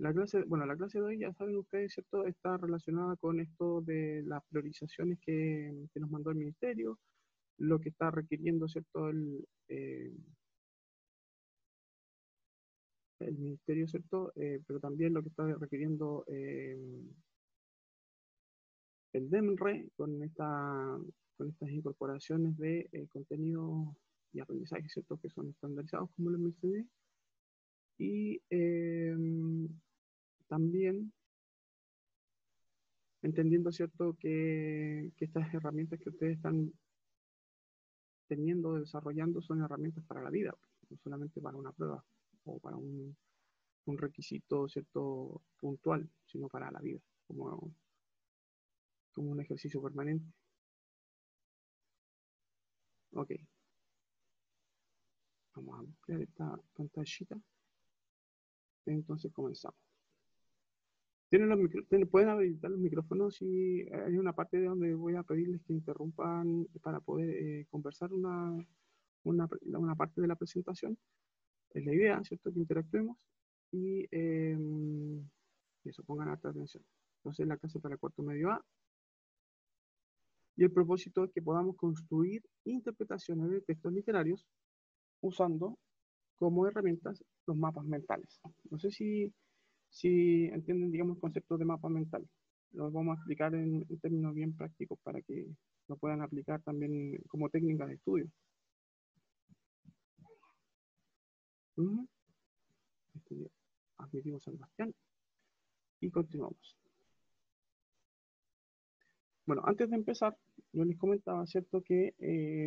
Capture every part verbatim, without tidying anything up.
La clase, bueno, la clase de hoy, ya saben ustedes, ¿cierto? Está relacionada con esto de las priorizaciones que, que nos mandó el ministerio, lo que está requiriendo, ¿cierto? El, eh, el ministerio, ¿cierto? Eh, pero también lo que está requiriendo eh, el DEMRE con, esta, con estas incorporaciones de eh, contenido y aprendizaje, ¿cierto? Que son estandarizados, como les mencioné. Y eh, también entendiendo, ¿cierto?, que, que estas herramientas que ustedes están teniendo, desarrollando, son herramientas para la vida, no solamente para una prueba o para un, un requisito, ¿cierto?, puntual, sino para la vida, como, como un ejercicio permanente. Ok, vamos a ampliar esta pantallita. Entonces comenzamos. ¿Tienen los micro- tienen- pueden habilitar los micrófonos y hay una parte de donde voy a pedirles que interrumpan para poder eh, conversar una, una, una parte de la presentación. Es la idea, ¿cierto? Que interactuemos y eh, eso, pongan harta atención. Entonces, la clase para el cuarto medio A y el propósito es que podamos construir interpretaciones de textos literarios usando como herramientas los mapas mentales. No sé si, si entienden, digamos, el concepto de mapa mental. Lo vamos a explicar en, en términos bien prácticos para que lo puedan aplicar también como técnicas de estudio. Uh-huh. Admitimos a Sebastián y continuamos. Bueno, antes de empezar, yo les comentaba, ¿cierto?, que, eh,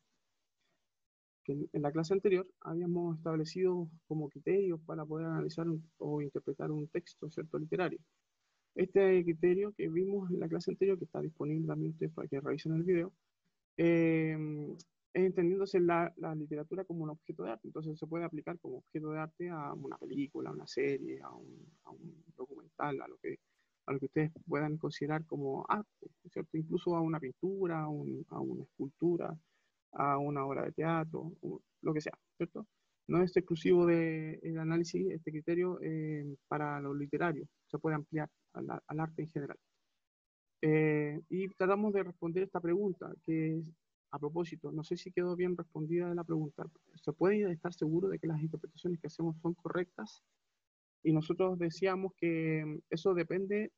que en la clase anterior habíamos establecido como criterios para poder analizar un, o interpretar un texto, ¿cierto?, literario. Este criterio que vimos en la clase anterior, que está disponible también ustedes para que revisen el video, eh, es entendiéndose la, la literatura como un objeto de arte. Entonces se puede aplicar como objeto de arte a una película, a una serie, a un, a un documental, a lo que a lo que ustedes puedan considerar como arte, ¿cierto? Incluso a una pintura, a, un, a una escultura, a una obra de teatro, lo que sea, ¿cierto? No es exclusivo del análisis, este criterio eh, para lo literario, se puede ampliar al, al arte en general. Eh, y tratamos de responder esta pregunta, que es, a propósito, no sé si quedó bien respondida la pregunta, ¿se puede estar seguro de que las interpretaciones que hacemos son correctas? Y nosotros decíamos que eso depende,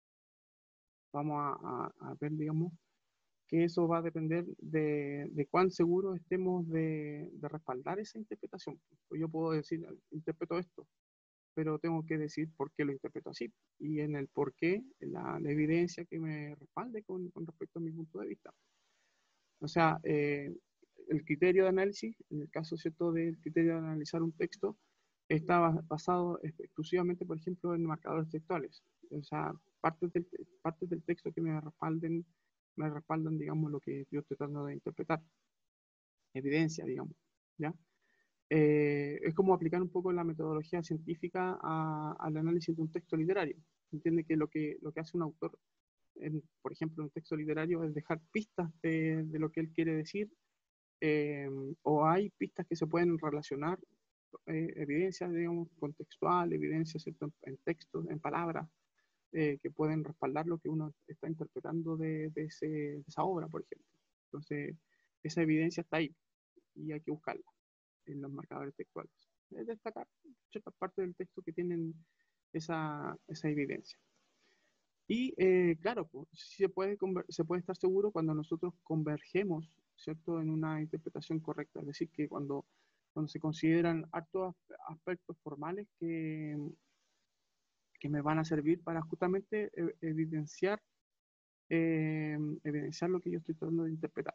vamos a, a, a ver, digamos, que eso va a depender de, de cuán seguros estemos de, de respaldar esa interpretación. Pues yo puedo decir, interpreto esto, pero tengo que decir por qué lo interpreto así. Y en el por qué, la, la evidencia que me respalde con, con respecto a mi punto de vista. O sea, eh, el criterio de análisis, en el caso, ¿cierto?, del criterio de analizar un texto, está basado exclusivamente, por ejemplo, en marcadores textuales. O sea, partes del, partes del texto que me respalden, me respaldan, digamos, lo que yo estoy tratando de interpretar. Evidencia, digamos, ¿ya? Eh, es como aplicar un poco la metodología científica a, al análisis de un texto literario. Entiende que lo que, lo que hace un autor, en, por ejemplo, en un texto literario, es dejar pistas de, de lo que él quiere decir, eh, o hay pistas que se pueden relacionar, eh, evidencias, digamos, contextual, evidencias, ¿cierto?, en, en textos, en palabras, eh, que pueden respaldar lo que uno está interpretando de, de, ese, de esa obra, por ejemplo. Entonces, esa evidencia está ahí y hay que buscarla en los marcadores textuales. Es destacar ciertas partes del texto que tienen esa, esa evidencia. Y eh, claro, pues, sí se, puede se puede estar seguro cuando nosotros convergemos, ¿cierto?, en una interpretación correcta. Es decir, que cuando, cuando se consideran hartos aspectos formales que, que me van a servir para justamente evidenciar, eh, evidenciar lo que yo estoy tratando de interpretar.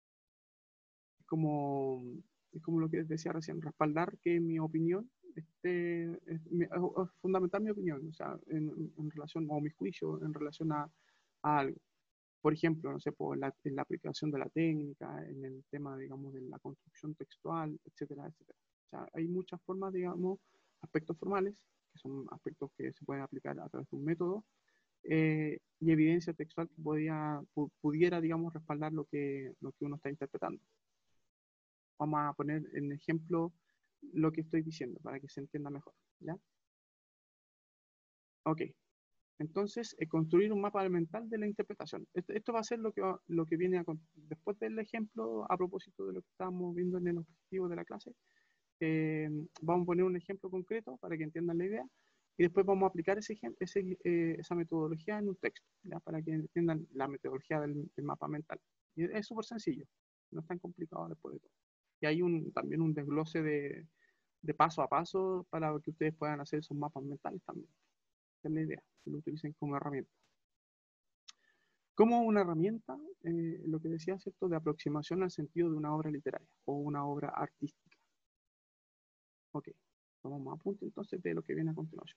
Es como, es como lo que les decía recién, respaldar que mi opinión este, es, es, es fundamental mi opinión, o sea, en, en relación, o mi juicio en relación a, a algo. Por ejemplo, no sé, por la, en la aplicación de la técnica, en el tema, digamos, de la construcción textual, etcétera, etcétera. O sea, hay muchas formas, digamos, aspectos formales, que son aspectos que se pueden aplicar a través de un método, eh, y evidencia textual que podía, pu pudiera, digamos, respaldar lo que, lo que uno está interpretando. Vamos a poner en ejemplo lo que estoy diciendo para que se entienda mejor, ¿ya? Ok, entonces eh, construir un mapa mental de la interpretación. Esto, esto va a ser lo que, va- lo que viene a, con- después del ejemplo, a propósito de lo que estábamos viendo en el objetivo de la clase. eh, Vamos a poner un ejemplo concreto para que entiendan la idea y después vamos a aplicar ese, ejem- ese, eh, esa metodología en un texto, ¿ya? Para que entiendan la metodología del, del mapa mental. Y es súper sencillo, no es tan complicado después de todo. Y hay un, también un desglose de, de paso a paso para que ustedes puedan hacer esos mapas mentales también. Esa es la idea, que lo utilicen como herramienta. Como una herramienta, eh, lo que decía, ¿cierto?, de aproximación al sentido de una obra literaria o una obra artística. Ok, tomamos apunte entonces de lo que viene a continuación.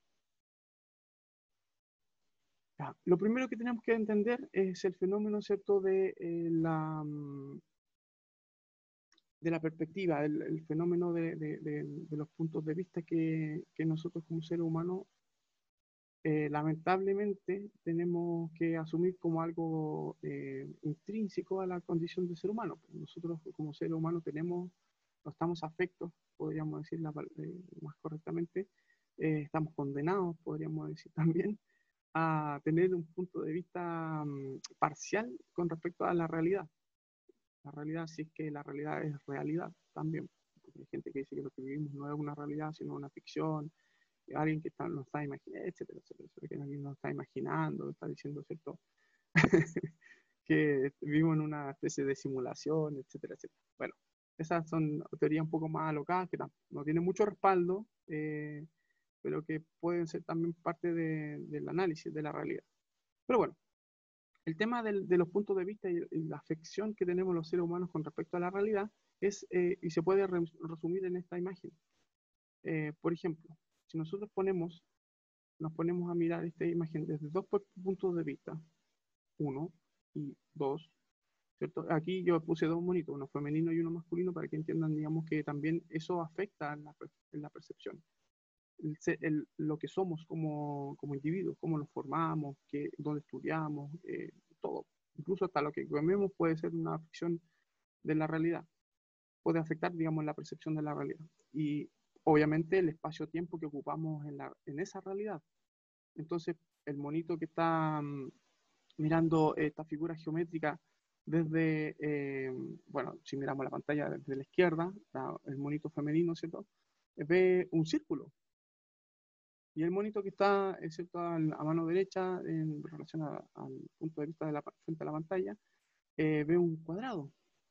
Ya, lo primero que tenemos que entender es el fenómeno, ¿cierto?, de, eh, la, mm, de la perspectiva, el, el fenómeno de, de- de- de los puntos de vista que, que nosotros como seres humanos eh, lamentablemente tenemos que asumir como algo eh, intrínseco a la condición de ser humano. Nosotros como seres humanos tenemos, no estamos afectos, podríamos decir la pal- eh, más correctamente, eh, estamos condenados, podríamos decir también, a tener un punto de vista mm, parcial con respecto a la realidad. La realidad, si es que la realidad es realidad también. Porque hay gente que dice que lo que vivimos no es una realidad, sino una ficción, alguien que está, no está imaginando, etcétera, etcétera, etcétera, que alguien no está imaginando, está diciendo, ¿cierto? que vivimos en una especie de simulación, etcétera, etcétera. Bueno, esas son teorías un poco más alocadas que no tienen mucho respaldo, eh, pero que pueden ser también parte de, del análisis de la realidad. Pero bueno, el tema del, de los puntos de vista y, y, la afección que tenemos los seres humanos con respecto a la realidad es, eh, y se puede re resumir en esta imagen. Eh, por ejemplo, si nosotros ponemos nos ponemos a mirar esta imagen desde dos puntos de vista, uno y dos, ¿cierto? Aquí yo puse dos monitos, uno femenino y uno masculino, para que entiendan, digamos, que también eso afecta en la, en la percepción. El, el, lo que somos como, como individuos, cómo nos formamos, qué, dónde estudiamos, eh, todo. Incluso hasta lo que comemos puede ser una afección de la realidad. Puede afectar, digamos, la percepción de la realidad. Y obviamente el espacio-tiempo que ocupamos en, la, en esa realidad. Entonces, el monito que está um, mirando esta figura geométrica desde, eh, bueno, si miramos la pantalla desde la izquierda, la, el monito femenino, ¿cierto? Ve un círculo. Y el monito que está, ¿cierto?, a, a mano derecha, en relación a, al punto de vista de la, frente a la pantalla, eh, ve un cuadrado.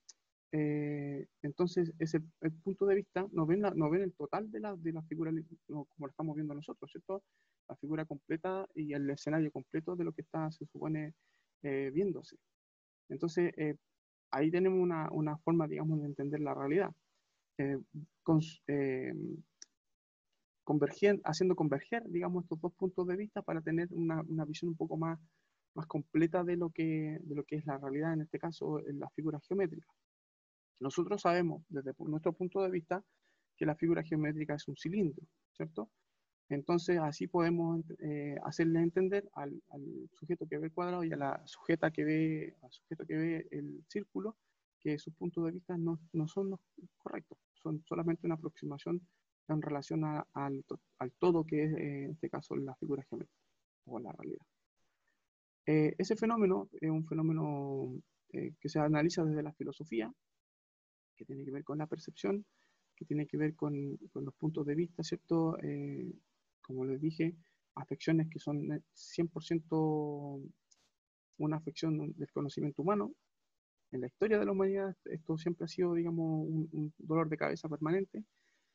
Eh, entonces, ese el punto de vista, no ven, la, no ven el total de la, de la figura, no, como lo estamos viendo nosotros, ¿cierto? La figura completa y el escenario completo de lo que está, se supone, eh, viéndose. Entonces, eh, ahí tenemos una, una, forma, digamos, de entender la realidad. Eh, con, eh, converger, haciendo converger, digamos, estos dos puntos de vista para tener una, una visión un poco más, más completa de lo, que, de lo que es la realidad, en este caso, en la figura geométrica. Nosotros sabemos, desde nuestro punto de vista, que la figura geométrica es un cilindro, ¿cierto? Entonces, así podemos eh, hacerle entender al, al, sujeto que ve el cuadrado y a la sujeta que ve, al sujeto que ve el círculo, que sus puntos de vista no, no son los correctos, son solamente una aproximación en relación a, al, al todo que es, eh, en este caso, la figura geométrica o la realidad. Eh, ese fenómeno es un fenómeno eh, que se analiza desde la filosofía, que tiene que ver con la percepción, que tiene que ver con, con los puntos de vista, ¿cierto? Eh, como les dije, afecciones que son cien por ciento una afección del conocimiento humano. En la historia de la humanidad esto siempre ha sido, digamos, un, un dolor de cabeza permanente,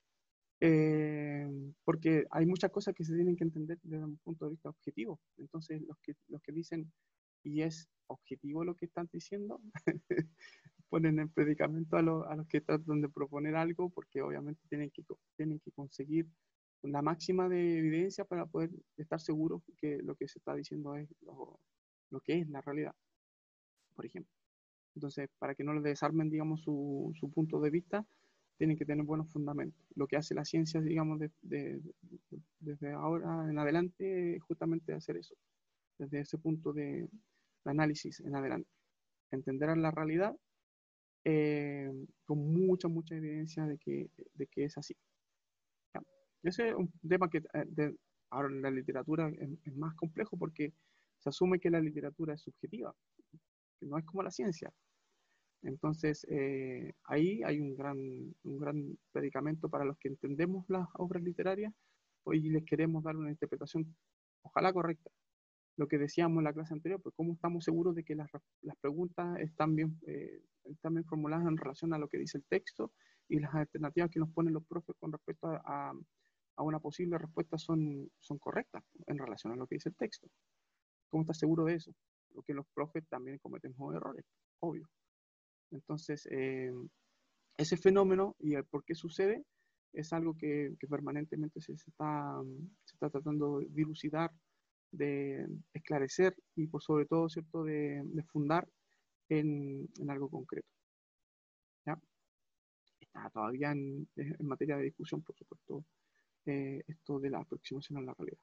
eh, porque hay muchas cosas que se tienen que entender desde un punto de vista objetivo. Entonces, los que, los que dicen, ¿y es objetivo lo que están diciendo? Ponen en predicamento a, lo, a los que tratan de proponer algo, porque obviamente tienen que, tienen que conseguir la máxima de evidencia para poder estar seguros que lo que se está diciendo es lo, lo que es la realidad, por ejemplo. Entonces, para que no les desarmen, digamos, su, su punto de vista, tienen que tener buenos fundamentos. Lo que hace la ciencia, digamos, de, de, de, desde ahora en adelante, es justamente hacer eso, desde ese punto de, de análisis en adelante. Entender la realidad eh, con mucha, mucha evidencia de que, de que es así. ¿Ya? Ese es un tema que, de, Ahora en la literatura es, es más complejo porque se asume que la literatura es subjetiva, que no es como la ciencia. Entonces, eh, ahí hay un gran, un gran predicamento para los que entendemos las obras literarias y les queremos dar una interpretación, ojalá correcta. Lo que decíamos en la clase anterior, pues cómo estamos seguros de que las, las preguntas están bien, eh, están bien formuladas en relación a lo que dice el texto y las alternativas que nos ponen los profes con respecto a, a, a una posible respuesta son, son correctas en relación a lo que dice el texto. ¿Cómo estás seguro de eso? Porque los profes también cometemos errores, obvio. Entonces, eh, ese fenómeno y el por qué sucede es algo que, que permanentemente se, se, está, se está tratando de dilucidar, de esclarecer y por sobre todo, ¿cierto?, de, de fundar en, en, algo concreto. ¿Ya? Está todavía en, en, materia de discusión, por supuesto, eh, esto de la aproximación a la realidad.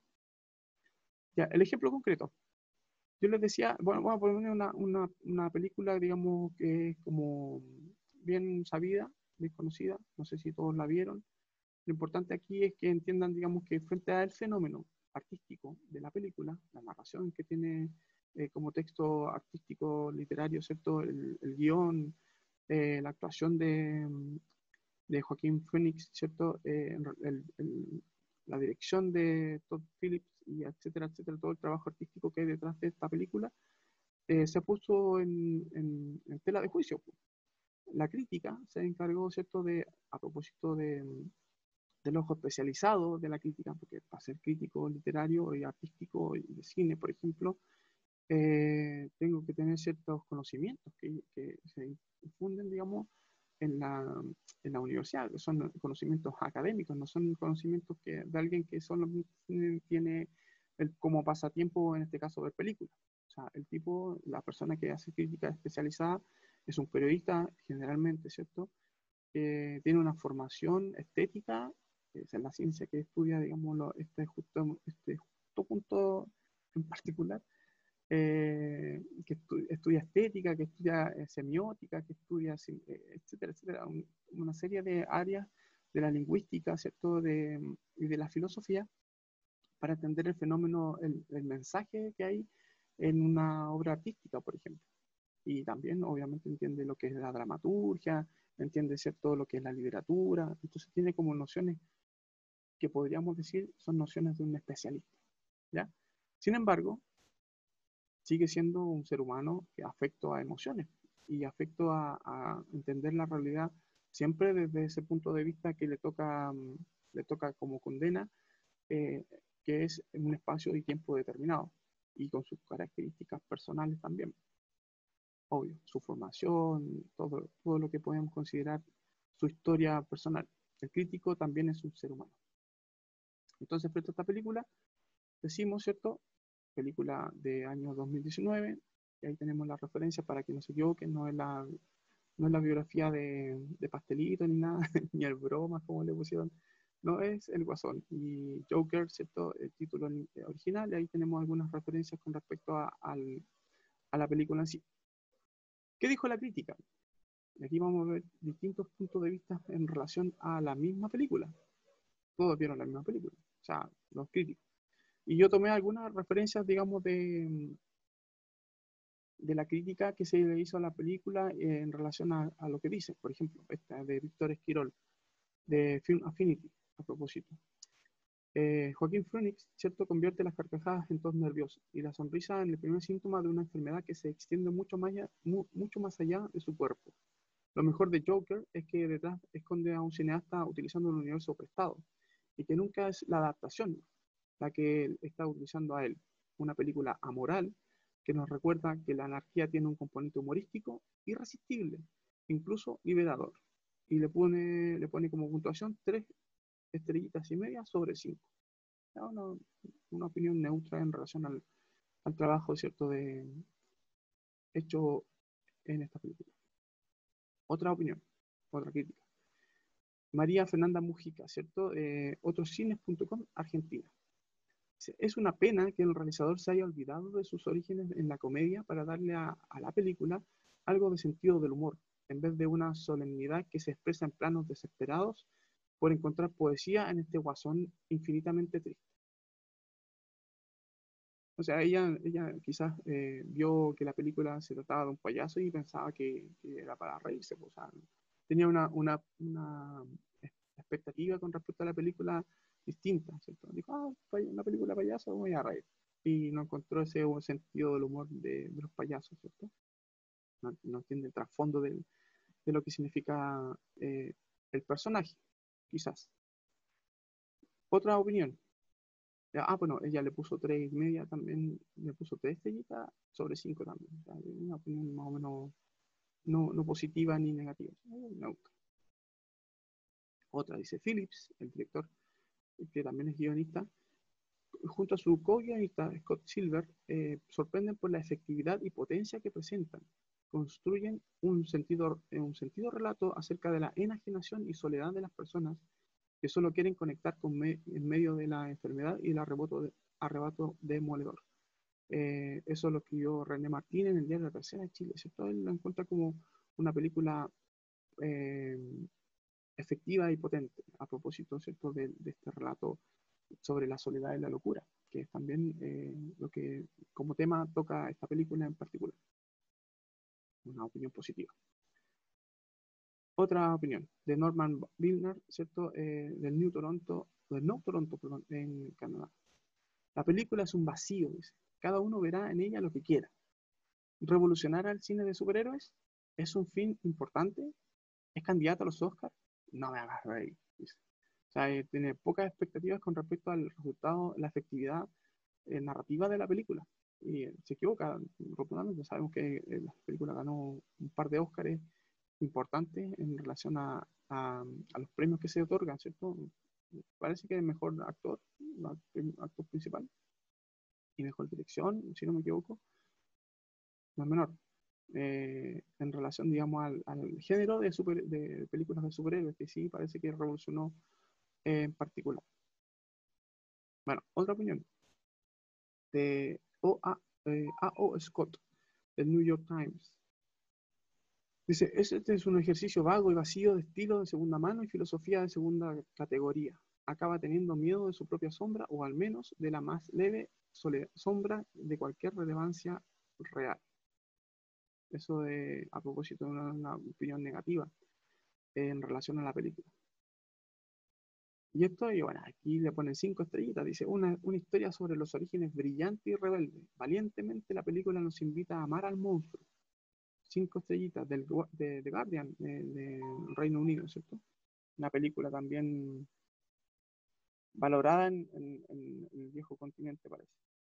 Ya, el ejemplo concreto. Yo les decía, bueno, vamos a poner una, una, una película, digamos, que es como bien sabida, bien conocida, no sé si todos la vieron. Lo importante aquí es que entiendan, digamos, que frente al fenómeno artístico de la película, la narración que tiene eh, como texto artístico, literario, ¿cierto? El, el guión, eh, la actuación de, de Joaquín Phoenix, ¿cierto? Eh, el, el, la dirección de Todd Phillips, y etcétera, etcétera, todo el trabajo artístico que hay detrás de esta película, eh, se puso en, en, en tela de juicio. La crítica se encargó, ¿cierto?, de, a propósito de, del ojo especializado de la crítica, porque para ser crítico literario y artístico y de cine, por ejemplo, eh, tengo que tener ciertos conocimientos que, que se infunden, digamos, en la, en la universidad, que son conocimientos académicos, no son conocimientos que, de alguien que solo tiene el, como pasatiempo, en este caso, ver películas. O sea, el tipo, la persona que hace crítica especializada es un periodista generalmente, ¿cierto? Que tiene una formación estética, es en la ciencia que estudia, digamos, lo, este, justo, este justo punto en particular, eh, que estu estudia estética, que estudia eh, semiótica, que estudia, eh, etcétera, etcétera, un, una serie de áreas de la lingüística, ¿cierto?, de, y de la filosofía, para entender el fenómeno, el, el mensaje que hay en una obra artística, por ejemplo. Y también, obviamente, entiende lo que es la dramaturgia, entiende, ¿cierto?, lo que es la literatura. Entonces tiene como nociones que podríamos decir son nociones de un especialista, ¿ya? Sin embargo, sigue siendo un ser humano que afecto a emociones y afecto a, a entender la realidad siempre desde ese punto de vista que le toca, um, le toca como condena, eh, que es en un espacio y tiempo determinado y con sus características personales también. Obvio, su formación, todo, todo lo que podemos considerar su historia personal. El crítico también es un ser humano. Entonces, frente a esta película, decimos, ¿cierto? Película de año dos mil diecinueve, y ahí tenemos la referencia para que no se equivoquen, no es la, no es la biografía de, de Pastelito ni nada, ni el broma, como le pusieron, no es el Guasón. Y Joker, ¿cierto? El título original, y ahí tenemos algunas referencias con respecto a, al, a la película en sí. ¿Qué dijo la crítica? Y aquí vamos a ver distintos puntos de vista en relación a la misma película. Todos vieron la misma película, o sea, los críticos. Y yo tomé algunas referencias, digamos, de, de la crítica que se le hizo a la película en relación a, a lo que dice. Por ejemplo, esta de Víctor Esquirol, de Film Affinity, a propósito. Eh, Joaquín Phoenix, ¿cierto?, convierte las carcajadas en tos nerviosos y la sonrisa en el primer síntoma de una enfermedad que se extiende mucho más allá, mu mucho más allá de su cuerpo. Lo mejor de Joker es que detrás esconde a un cineasta utilizando un universo prestado y que nunca es la adaptación la que él está utilizando a él. Una película amoral que nos recuerda que la anarquía tiene un componente humorístico irresistible, incluso liberador. Y le pone, le pone como puntuación tres estrellitas y media sobre cinco. Una, una opinión neutra en relación al, al trabajo, ¿cierto?, de hecho en esta película. Otra opinión, otra crítica. María Fernanda Mujica, ¿cierto? Eh, otroscines punto com, Argentina. Es una pena que el realizador se haya olvidado de sus orígenes en la comedia para darle a, a la película algo de sentido del humor, en vez de una solemnidad que se expresa en planos desesperados por encontrar poesía en este guasón infinitamente triste. O sea, ella, ella quizás eh, vio que la película se trataba de un payaso y pensaba que, que era para reírse, pues, o sea, tenía una, una, una expectativa con respecto a la película distinta, ¿cierto? Dijo, ah, pay- una película de payaso, voy a reír. Y no encontró ese sentido del humor de, de los payasos, ¿cierto? No, no entiende el trasfondo del- de lo que significa eh, el personaje, quizás. Otra opinión. Ah, bueno, ella le puso tres y media también, le puso tres estrellitas sobre cinco también. O sea, una opinión más o menos no, no positiva ni negativa. Neutral. Otra dice Phillips, el director, que también es guionista, junto a su co-guionista Scott Silver, eh, sorprenden por la efectividad y potencia que presentan. Construyen un sentido, eh, un sentido relato acerca de la enajenación y soledad de las personas que solo quieren conectar con me en medio de la enfermedad y el arrebato, de, arrebato demoledor. Eh, eso lo escribió René Martín en el Diario de la Tercera de Chile, ¿cierto? Él lo encuentra como una película eh, efectiva y potente, a propósito, ¿cierto?, de, de este relato sobre la soledad y la locura, que es también eh, lo que como tema toca esta película en particular. Una opinión positiva. Otra opinión de Norman Wilner, ¿cierto?, eh, del New Toronto, del No Toronto, perdón, en Canadá. La película es un vacío, dice. Cada uno verá en ella lo que quiera. ¿Revolucionar al cine de superhéroes? ¿Es un fin importante? ¿Es candidato a los Oscars? No me hagas reír, dice. O sea, eh, tiene pocas expectativas con respecto al resultado, la efectividad eh, narrativa de la película. Y eh, se equivoca rotundamente. Sabemos que eh, la película ganó un par de Oscars importantes en relación a, a, a los premios que se otorgan, ¿cierto? Parece que es mejor actor, actor principal, y mejor dirección, si no me equivoco, no es menor. Eh, en relación, digamos, al, al género de, super, de películas de superhéroes, que sí parece que revolucionó eh, en particular. Bueno, otra opinión de O A, eh, A O Scott, del New York Times. Dice, este es un ejercicio vago y vacío de estilo de segunda mano y filosofía de segunda categoría. Acaba teniendo miedo de su propia sombra o al menos de la más leve sombra de cualquier relevancia real. Eso de, a propósito de una, una opinión negativa en relación a la película. Y esto, y bueno, aquí le ponen cinco estrellitas. Dice, una, una historia sobre los orígenes brillante y rebelde. Valientemente la película nos invita a amar al monstruo. Cinco estrellitas del, de, de Guardian, del de Reino Unido, ¿cierto? Una película también valorada en, en, en el viejo continente, parece.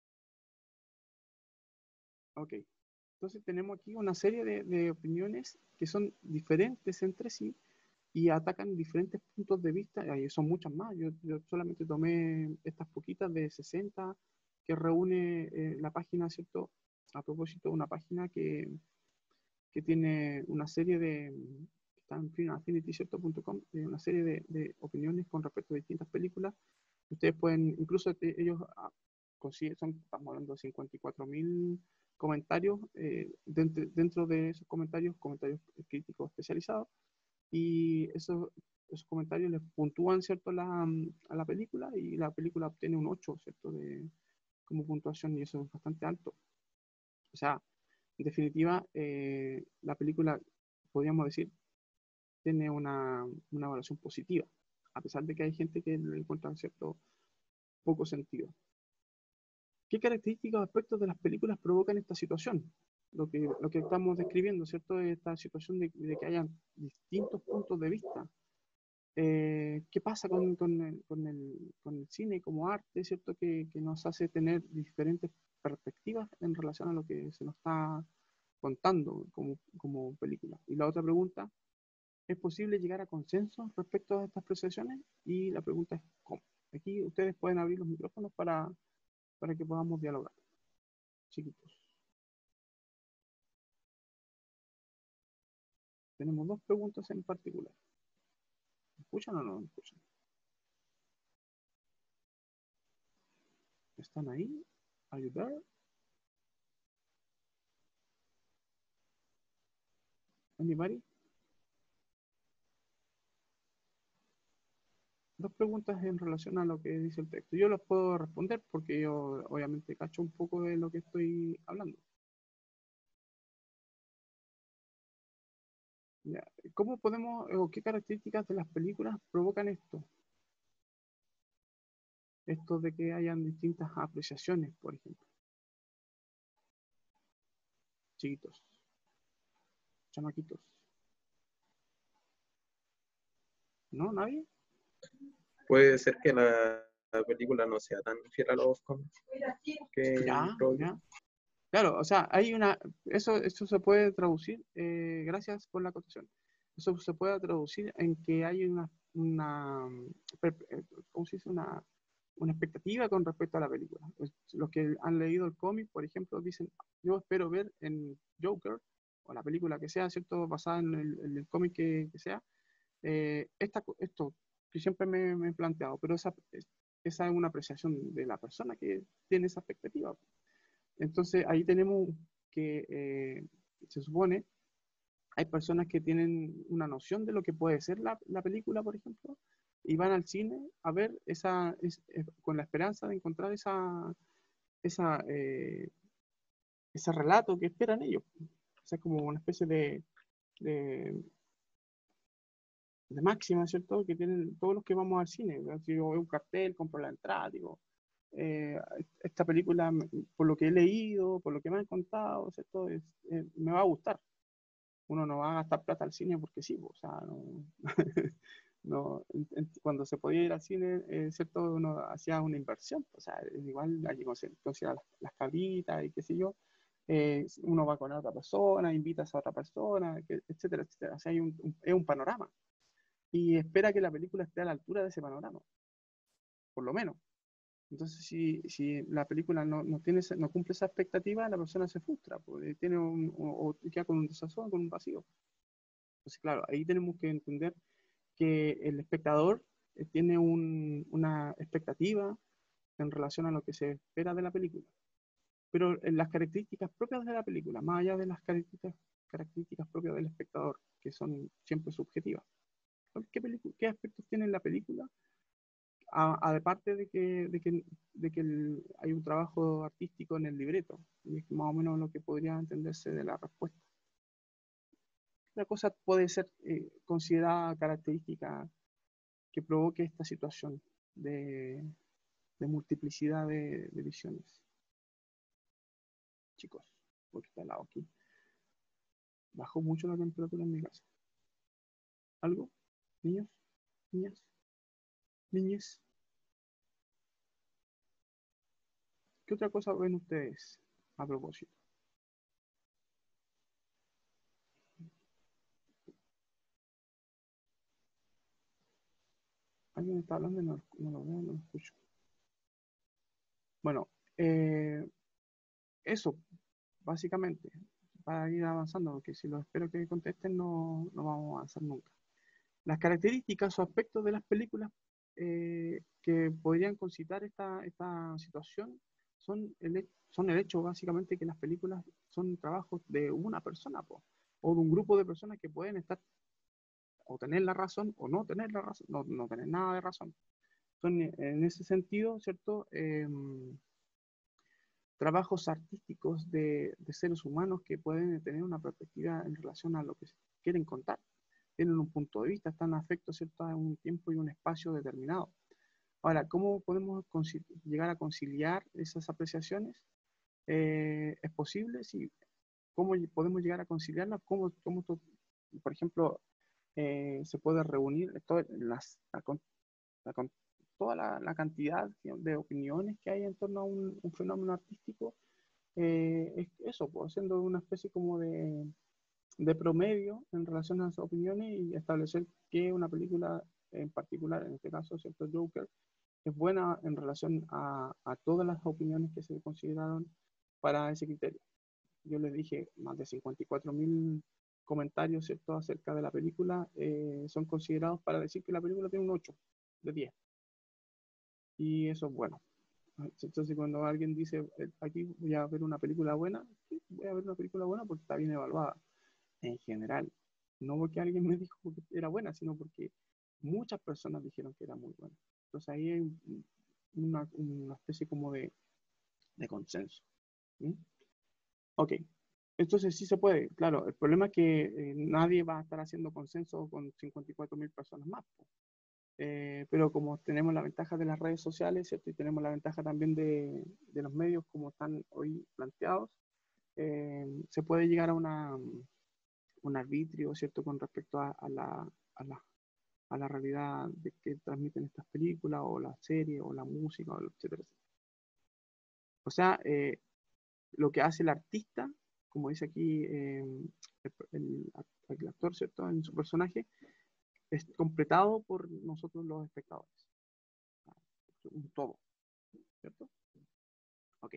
Ok. Entonces tenemos aquí una serie de, de opiniones que son diferentes entre sí y atacan diferentes puntos de vista, y son muchas más. Yo, yo solamente tomé estas poquitas de sesenta que reúne eh, la página, ¿cierto? A propósito, una página que, que tiene una serie de, está en affinity cierto punto com, una serie de, de opiniones con respecto a distintas películas. Ustedes pueden, incluso te, ellos ah, consiguen, son, estamos hablando de cincuenta y cuatro mil comentarios, eh, dentro, dentro de esos comentarios, comentarios críticos especializados, y esos, esos comentarios les puntúan, ¿cierto?, la, a la película, y la película obtiene un ocho, ¿cierto?, de, como puntuación, y eso es bastante alto. O sea, en definitiva, eh, la película, podríamos decir, tiene una, una evaluación positiva, a pesar de que hay gente que le encuentra cierto poco sentido. ¿Qué características o aspectos de las películas provocan esta situación? Lo que, lo que estamos describiendo, ¿cierto? Esta situación de, de que haya distintos puntos de vista. Eh, ¿qué pasa con, con, el, con, el, con, el, cine como arte, ¿cierto? Que, que, nos hace tener diferentes perspectivas en relación a lo que se nos está contando como, como película. Y la otra pregunta, ¿es posible llegar a consenso respecto a estas apreciaciones? Y la pregunta es, ¿cómo? Aquí ustedes pueden abrir los micrófonos para, para que podamos dialogar, chiquitos. Tenemos dos preguntas en particular. ¿Me escuchan o no me escuchan? ¿Están ahí? Are you there? Anybody? dos preguntas en relación a lo que dice el texto. Yo los puedo responder porque yo obviamente cacho un poco de lo que estoy hablando. Ya. ¿Cómo podemos, o qué características de las películas provocan esto? Esto de que hayan distintas apreciaciones, por ejemplo. Chiquitos, chamaquitos. ¿No? ¿Nadie? Puede ser que la, la película no sea tan fiel a los cómics que Ya, provoque. ya. Claro, o sea, hay una, eso, eso se puede traducir, eh, gracias por la acotación. Eso se puede traducir en que hay una, una, per- eh, ¿cómo se dice? Una, una expectativa con respecto a la película. Pues, los que han leído el cómic, por ejemplo, dicen, yo espero ver en Joker, o la película que sea, ¿cierto? Basada en el, en el cómic que, que sea, eh, esta, co- esto que siempre me, me he planteado, pero esa, es- esa es una apreciación de la persona que tiene esa expectativa. Entonces ahí tenemos que, eh, se supone, hay personas que tienen una noción de lo que puede ser la, la película, por ejemplo, y van al cine a ver esa, es- eh, con la esperanza de encontrar esa, esa, eh, ese relato que esperan ellos. O sea, como una especie de, de, de máxima, ¿cierto? Que tienen todos los que vamos al cine. Si yo veo un cartel, compro la entrada, digo, eh, esta película, por lo que he leído, por lo que me han contado, ¿cierto? Es, eh, me va a gustar. Uno no va a gastar plata al cine porque sí, o sea, no, no, en- en- cuando se podía ir al cine, eh, ¿cierto? Uno hacía una inversión, o sea, es igual hay que consider- considerar las, las cabritas y qué sé yo, eh, uno va con otra persona, invitas a otra persona, que- etcétera, etcétera, o sea, hay un, un- es un panorama y espera que la película esté a la altura de ese panorama, por lo menos. Entonces, si, si la película no, no, tiene, esa- no cumple esa expectativa, la persona se frustra, porque tiene un, o, o queda con un desazón, con un vacío. Entonces, claro, ahí tenemos que entender que el espectador eh, tiene un- una expectativa en relación a lo que se espera de la película. Pero en las características propias de la película, más allá de las características, características propias del espectador, que son siempre subjetivas. ¿Qué, pelicu- qué aspectos tiene la película? A- Aparte de que, de que, de que el- hay un trabajo artístico en el libreto, y es más o menos lo que podría entenderse de la respuesta. La cosa puede ser eh, considerada característica que provoque esta situación de, de multiplicidad de, de visiones. Chicos, porque está helado aquí. Bajó mucho la temperatura en mi casa. ¿Algo? ¿Niños? ¿Niñas? ¿Niñes? ¿Qué otra cosa ven ustedes a propósito? ¿Alguien está hablando y no, no lo veo, no lo escucho? Bueno, eh, eso, básicamente, para ir avanzando, porque si lo espero que contesten no, no vamos a avanzar nunca. Las características o aspectos de las películas eh, que podrían concitar esta, esta situación son el, son el hecho básicamente que las películas son trabajos de una persona po, o de un grupo de personas que pueden estar o tener la razón o no tener la razón, no, no tener nada de razón. Son en ese sentido, ¿cierto? Eh, trabajos artísticos de, de seres humanos que pueden tener una perspectiva en relación a lo que quieren contar. Tienen un punto de vista, están afectos, ¿cierto?, a un tiempo y un espacio determinado. Ahora, ¿cómo podemos llegar a conciliar esas apreciaciones? Eh, ¿Es posible? Sí. ¿Cómo podemos llegar a conciliarlas? ¿Cómo, cómo por ejemplo, eh, se puede reunir todo, las, la, la, toda la, la, cantidad de opiniones que hay en torno a un, un fenómeno artístico? Eh, es eso, pues, haciendo una especie como de, de promedio en relación a esas opiniones y establecer que una película en particular, en este caso, ¿cierto? Joker, es buena en relación a, a todas las opiniones que se consideraron para ese criterio. Yo les dije, más de cincuenta y cuatro mil comentarios, ¿cierto?, acerca de la película, eh, son considerados para decir que la película tiene un ocho de diez. Y eso es bueno. Entonces, cuando alguien dice, eh, aquí voy a ver una película buena, sí, voy a ver una película buena porque está bien evaluada en general. No porque alguien me dijo que era buena, sino porque muchas personas dijeron que era muy bueno. Entonces ahí hay una, una especie como de, de consenso. ¿Mm? Ok, entonces sí se puede, claro, el problema es que eh, nadie va a estar haciendo consenso con cincuenta y cuatro mil personas más. Po. Eh, pero como tenemos la ventaja de las redes sociales, ¿cierto? Y tenemos la ventaja también de, de los medios como están hoy planteados, eh, se puede llegar a una, un arbitrio, ¿cierto? Con respecto a, a la, a la a la realidad de que transmiten estas películas o la serie o la música, o etcétera, etcétera. O sea, eh, lo que hace el artista, como dice aquí eh, el, el, el actor, ¿cierto? En su personaje, es completado por nosotros los espectadores. Un todo, ¿cierto? Ok.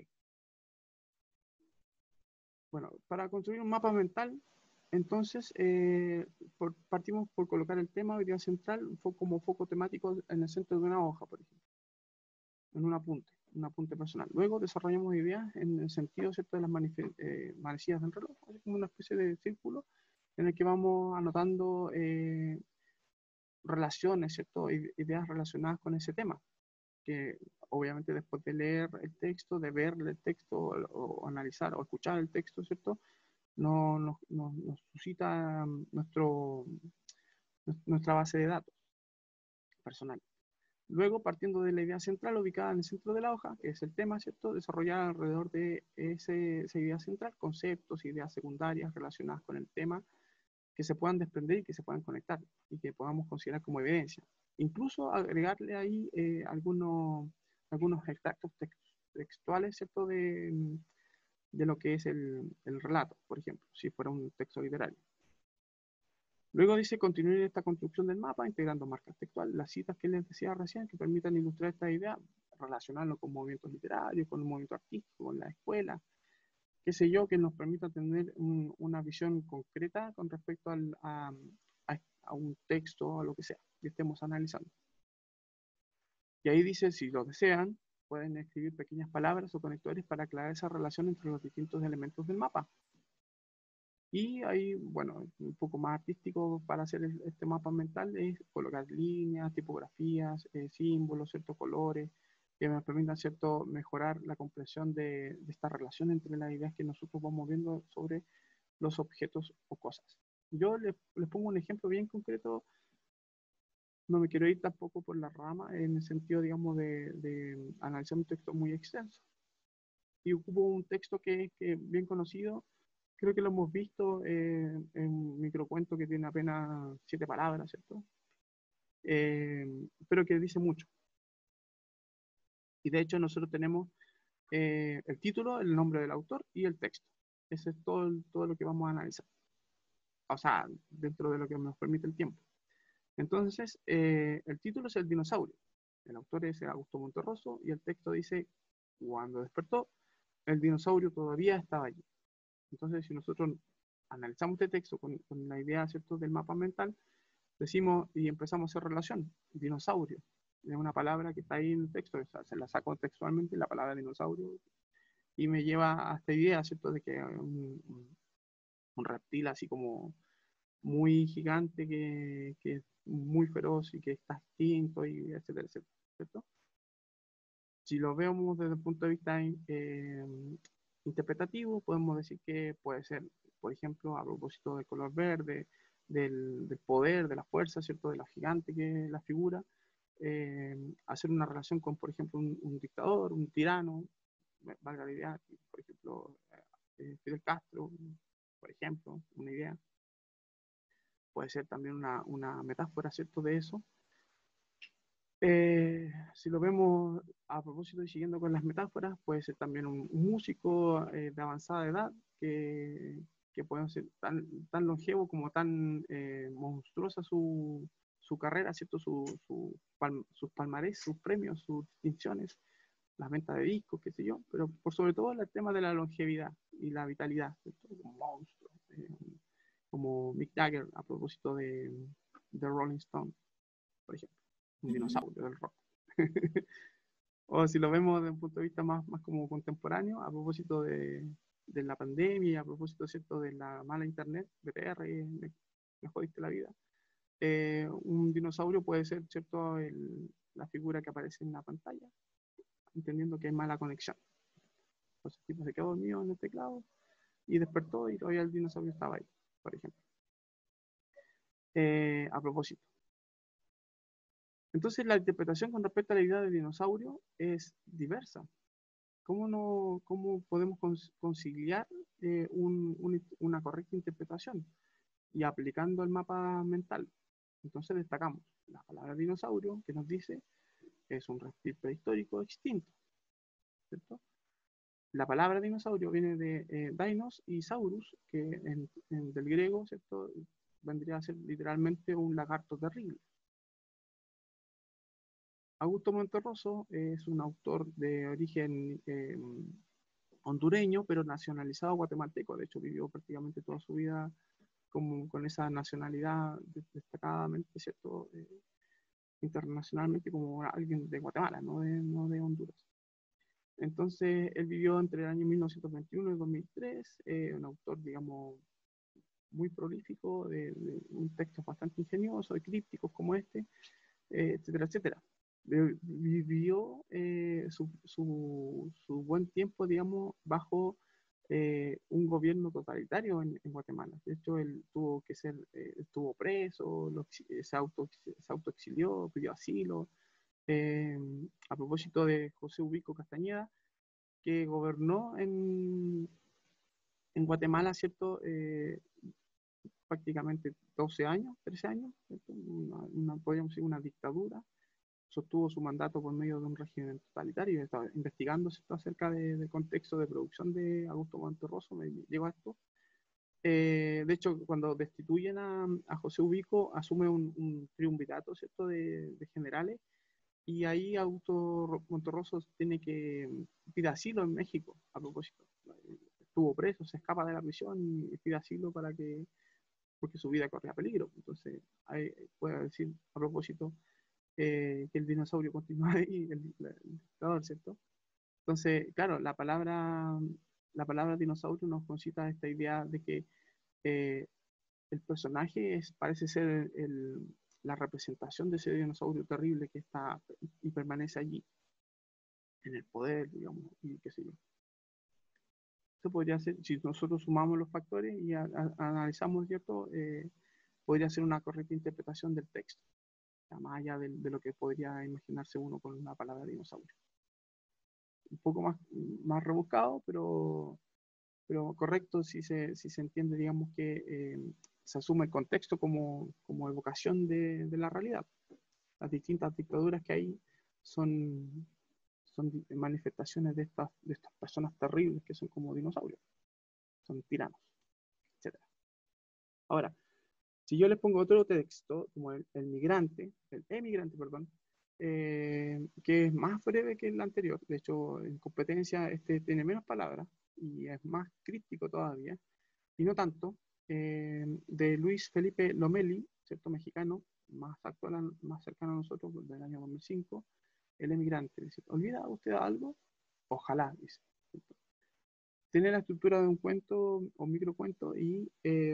Bueno, para construir un mapa mental, entonces eh, por, partimos por colocar el tema o idea central fo como foco temático en el centro de una hoja, por ejemplo, en un apunte, un apunte personal. Luego desarrollamos ideas en el sentido, ¿cierto?, de las eh, manecillas del reloj, así como una especie de círculo en el que vamos anotando eh, relaciones, ¿cierto?, ideas relacionadas con ese tema, que obviamente después de leer el texto, de ver el texto o, o analizar o escuchar el texto, ¿cierto?, no, nos, nos, nos suscita nuestro, nuestra base de datos personal. Luego, partiendo de la idea central ubicada en el centro de la hoja, que es el tema, ¿cierto?, desarrollar alrededor de ese, esa idea central conceptos, ideas secundarias relacionadas con el tema que se puedan desprender y que se puedan conectar y que podamos considerar como evidencia. Incluso agregarle ahí eh, algunos, algunos extractos textuales, ¿cierto?, de, de lo que es el, el relato, por ejemplo, si fuera un texto literario. Luego dice continuar esta construcción del mapa, integrando marcas textuales, las citas que les decía recién, que permitan ilustrar esta idea, relacionarlo con movimientos literarios, con un movimiento artístico, con la escuela, qué sé yo, que nos permita tener un, una visión concreta con respecto al, a, a, a, un texto o a lo que sea que estemos analizando. Y ahí dice, si lo desean, pueden escribir pequeñas palabras o conectores para aclarar esa relación entre los distintos elementos del mapa. Y ahí, bueno, un poco más artístico para hacer este mapa mental es colocar líneas, tipografías, eh, símbolos, ciertos colores, que nos permitan, cierto, mejorar la comprensión de, de esta relación entre las ideas que nosotros vamos viendo sobre los objetos o cosas. Yo les, les pongo un ejemplo bien concreto, no me quiero ir tampoco por la rama en el sentido, digamos, de, de analizar un texto muy extenso. Y ocupo un texto que es que bien conocido, creo que lo hemos visto eh, en un microcuento que tiene apenas siete palabras, ¿cierto? Eh, pero que dice mucho. Y de hecho nosotros tenemos eh, el título, el nombre del autor y el texto. Ese es todo, todo lo que vamos a analizar. O sea, dentro de lo que nos permite el tiempo. Entonces, eh, el título es El dinosaurio. El autor es Augusto Monterroso y el texto dice, cuando despertó, el dinosaurio todavía estaba allí. Entonces, si nosotros analizamos este texto con, con la idea, ¿cierto?, del mapa mental, decimos y empezamos a hacer relación. Dinosaurio es una palabra que está ahí en el texto, o sea, se la saco textualmente, la palabra dinosaurio, y me lleva a esta idea, ¿cierto?, de que un, un, un reptil así como muy gigante, que, que, es muy feroz y que está extinto, y etcétera, etcétera, ¿cierto? Si lo vemos desde el punto de vista eh, interpretativo, podemos decir que puede ser, por ejemplo, a propósito del color verde, del, del poder, de la fuerza, ¿cierto?, de la gigante que es la figura, eh, hacer una relación con, por ejemplo, un, un dictador, un tirano, valga la idea, por ejemplo, eh, Fidel Castro, por ejemplo, una idea. Puede ser también una, una metáfora, ¿cierto?, de eso. Eh, si lo vemos a propósito y siguiendo con las metáforas, puede ser también un, un músico eh, de avanzada edad que, que puede ser tan, tan longevo como tan eh, monstruosa su, su carrera, ¿cierto? Su, su palm, sus palmarés, sus premios, sus distinciones, las ventas de discos, qué sé yo, pero por sobre todo el tema de la longevidad y la vitalidad, ¿cierto? Como monstruo, eh, como Mick Jagger a propósito de, de Rolling Stone, por ejemplo, un dinosaurio del rock. O si lo vemos desde un punto de vista más, más como contemporáneo, a propósito de, de la pandemia, a propósito, ¿cierto?, de la mala internet, B T R, me, me jodiste la vida. Eh, un dinosaurio puede ser, ¿cierto?, el, la figura que aparece en la pantalla, entendiendo que hay mala conexión. Entonces el tipo se quedó dormido en el teclado y despertó y todavía el dinosaurio estaba ahí, por ejemplo. Eh, a propósito. Entonces la interpretación con respecto a la idea de dinosaurio es diversa. ¿Cómo, no, cómo podemos conciliar eh, un, un, una correcta interpretación? Y aplicando el mapa mental. Entonces destacamos la palabra dinosaurio, que nos dice que es un reptil prehistórico extinto, ¿cierto? La palabra dinosaurio viene de eh, dinos y saurus, que en, en, del griego, ¿cierto?, vendría a ser literalmente un lagarto terrible. Augusto Monterroso es un autor de origen eh, hondureño, pero nacionalizado guatemalteco. De hecho, vivió prácticamente toda su vida como, con esa nacionalidad destacadamente, ¿cierto?, eh, internacionalmente como alguien de Guatemala, no de, no de Honduras. Entonces, él vivió entre el año mil novecientos veintiuno y dos mil tres, eh, un autor, digamos, muy prolífico, de, de un texto bastante ingenioso, de crípticos como este, eh, etcétera, etcétera. Vivió eh, su, su, su, buen tiempo, digamos, bajo eh, un gobierno totalitario en, en, Guatemala. De hecho, él tuvo que ser, eh, estuvo preso, lo, se, auto, se autoexilió, pidió asilo. Eh, a propósito de José Ubico Castañeda, que gobernó en, en Guatemala, ¿cierto? Eh, prácticamente doce años, trece años, una, una, podríamos decir una dictadura. Sostuvo su mandato por medio de un régimen totalitario. Yo estaba investigando esto acerca de, del contexto de producción de Augusto Monterroso, me llegó a esto. Eh, de hecho, cuando destituyen a, a José Ubico, asume un, un triunvirato, ¿cierto?, de, de generales, y ahí Augusto Monterroso tiene que pide asilo en México, a propósito. Estuvo preso, se escapa de la prisión y pide asilo para que, porque su vida corría peligro. Entonces, ahí puede decir, a propósito, eh, que el dinosaurio continúa ahí, el, el dictador, ¿cierto? Entonces, claro, la palabra, la palabra dinosaurio nos concita esta idea de que eh, el personaje es, parece ser el, el, la representación de ese dinosaurio terrible que está y permanece allí, en el poder, digamos, y qué sé yo. Eso podría ser, si nosotros sumamos los factores y a, a, analizamos, ¿cierto? Eh, podría ser una correcta interpretación del texto, más allá de, de lo que podría imaginarse uno con la palabra dinosaurio. Un poco más, más rebuscado, pero, pero correcto si se, si se entiende, digamos, que eh, se asume el contexto como, como evocación de, de la realidad. Las distintas dictaduras que hay son, son manifestaciones de estas, de estas personas terribles que son como dinosaurios, son tiranos, etcétera. Ahora, si yo les pongo otro texto, como el, el migrante, el emigrante, perdón, eh, que es más breve que el anterior, de hecho, en competencia este tiene menos palabras y es más críptico todavía, y no tanto, eh, de Luis Felipe Lomeli, ¿cierto?, mexicano, más actual, más cercano a nosotros, del año dos mil cinco, el emigrante. Dice, ¿olvida usted algo? Ojalá, dice. Tiene la estructura de un cuento o microcuento y eh,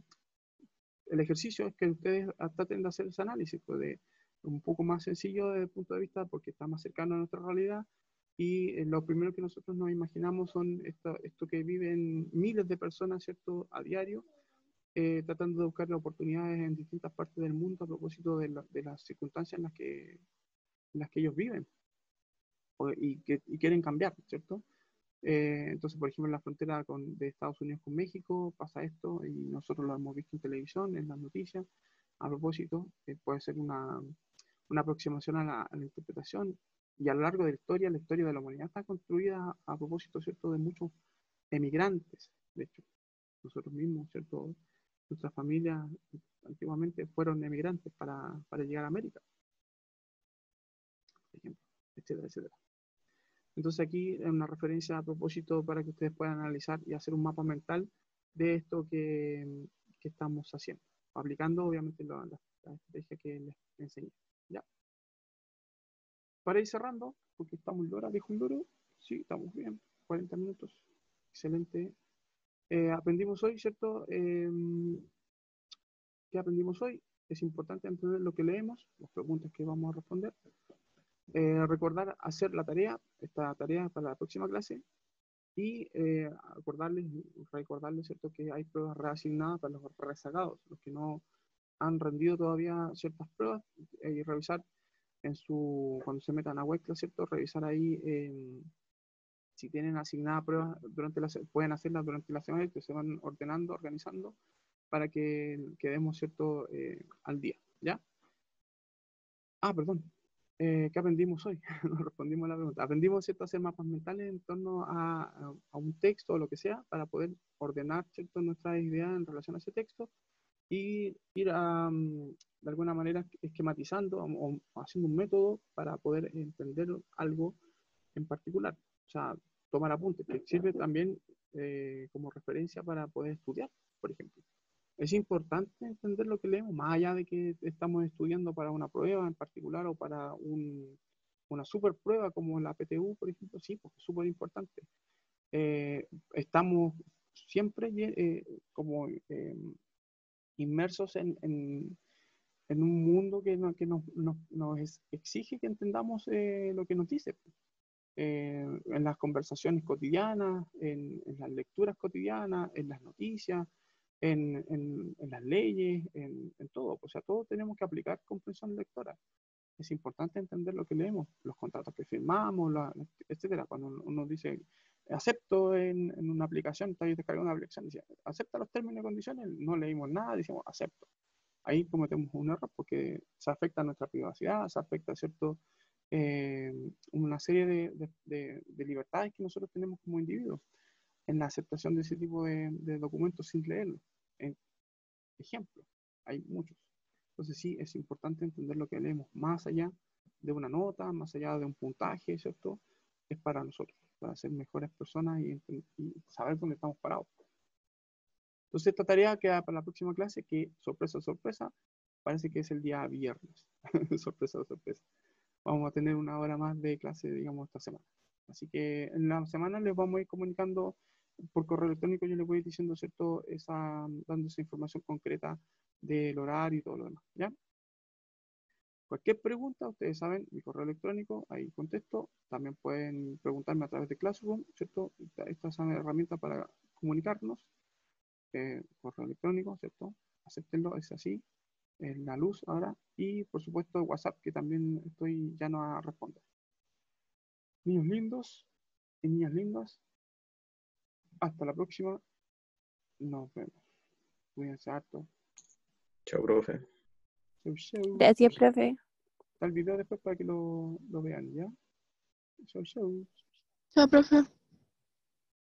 el ejercicio es que ustedes traten de hacer ese análisis, pues de un poco más sencillo desde el punto de vista porque está más cercano a nuestra realidad y eh, lo primero que nosotros nos imaginamos son esto, esto que viven miles de personas, ¿cierto?, a diario, eh, tratando de buscar oportunidades en distintas partes del mundo a propósito de, la, de las circunstancias en las que, en las que ellos viven o, y, que, y quieren cambiar, ¿cierto? Eh, entonces, por ejemplo, en la frontera con, de Estados Unidos con México pasa esto y nosotros lo hemos visto en televisión, en las noticias. A propósito, eh, puede ser una, una aproximación a la, a la interpretación y a lo largo de la historia, la historia de la humanidad está construida a, a propósito, ¿cierto?, de muchos emigrantes. De hecho, nosotros mismos, ¿cierto?, nuestras familias antiguamente fueron emigrantes para, para llegar a América, por ejemplo, etcétera, etcétera. Entonces aquí es una referencia a propósito para que ustedes puedan analizar y hacer un mapa mental de esto que, que estamos haciendo, aplicando obviamente la, la, la estrategia que les enseñé. ¿Ya? Para ir cerrando, porque estamos en hora, dijo un duro, sí, estamos bien, cuarenta minutos, excelente. Eh, aprendimos hoy, ¿cierto? Eh, ¿Qué aprendimos hoy? es importante entender lo que leemos, las preguntas que vamos a responder. Eh, recordar hacer la tarea, esta tarea para la próxima clase, y eh, acordarles, recordarles, ¿cierto?, que hay pruebas reasignadas para los rezagados, los que no han rendido todavía ciertas pruebas, eh, y revisar en su, cuando se metan a Webclass, ¿cierto?, revisar ahí eh, si tienen asignadas pruebas durante la, pueden hacerlas durante la semana y que se van ordenando, organizando para que quedemos, ¿cierto?, eh, al día, ¿ya? Ah, perdón. Eh, ¿qué aprendimos hoy? No respondimos a la pregunta. Aprendimos, ¿cierto?, a hacer mapas mentales en torno a, a, a un texto o lo que sea para poder ordenar, ¿cierto?, nuestras ideas en relación a ese texto y ir a, um, de alguna manera esquematizando o, o haciendo un método para poder entender algo en particular. O sea, tomar apuntes, que sirve también eh, como referencia para poder estudiar, por ejemplo. Es importante entender lo que leemos, más allá de que estamos estudiando para una prueba en particular o para un, una super prueba como la P T U, por ejemplo, sí, porque es súper importante. Eh, estamos siempre eh, como eh, inmersos en, en, en, un mundo que, no, que nos, nos, nos, exige que entendamos eh, lo que nos dice. Eh, en las conversaciones cotidianas, en, en, las lecturas cotidianas, en las noticias, en, en, en las leyes, en, en todo. O sea, todos tenemos que aplicar comprensión lectora. Es importante entender lo que leemos, los contratos que firmamos, la, etcétera. Cuando uno dice, acepto en, en una aplicación, está ahí descargando una aplicación, dice, acepta los términos y condiciones, no leímos nada, decimos, acepto. Ahí cometemos un error porque se afecta nuestra privacidad, se afecta, ¿cierto?, eh, una serie de, de, de, de libertades que nosotros tenemos como individuos en la aceptación de ese tipo de, de documentos sin leerlos. En ejemplo, hay muchos. Entonces sí, es importante entender lo que leemos más allá de una nota, más allá de un puntaje, ¿cierto? Es para nosotros, para ser mejores personas y, y saber dónde estamos parados. Entonces esta tarea queda para la próxima clase, que sorpresa, sorpresa, parece que es el día viernes. Sorpresa, sorpresa. Vamos a tener una hora más de clase, digamos, esta semana. Así que en la semana les vamos a ir comunicando por correo electrónico, yo les voy a ir diciendo, ¿cierto?, esa, dando esa información concreta del horario y todo lo demás, ¿ya? Cualquier pregunta, ustedes saben, mi correo electrónico, ahí contesto. También pueden preguntarme a través de Classroom, ¿cierto? Esta es una herramienta para comunicarnos. Eh, correo electrónico, ¿cierto? Acéptenlo, es así. En la luz ahora. Y por supuesto WhatsApp, que también estoy ya no a responder. Niños lindos y niñas lindas, hasta la próxima. Nos vemos. Cuídense harto. Chao, profe. Chau, chau. Gracias, profe. Está el video después para que lo, lo vean, ¿ya? Chau, chau. Chao, profe.